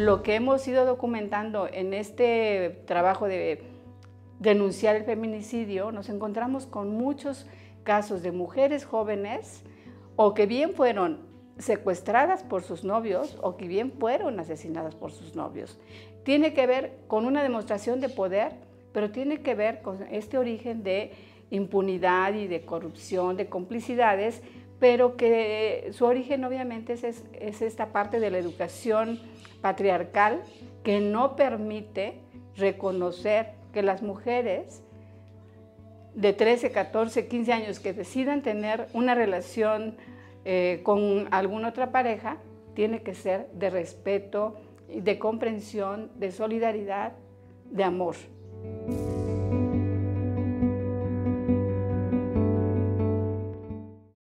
lo que hemos ido documentando en este trabajo de denunciar el feminicidio, nos encontramos con muchos casos de mujeres jóvenes o que bien fueron secuestradas por sus novios o que bien fueron asesinadas por sus novios. Tiene que ver con una demostración de poder, pero tiene que ver con este origen de impunidad y de corrupción, de complicidades, pero que su origen obviamente es esta parte de la educación patriarcal que no permite reconocer que las mujeres de 13, 14, 15 años que decidan tener una relación con alguna otra pareja, tiene que ser de respeto, de comprensión, de solidaridad, de amor.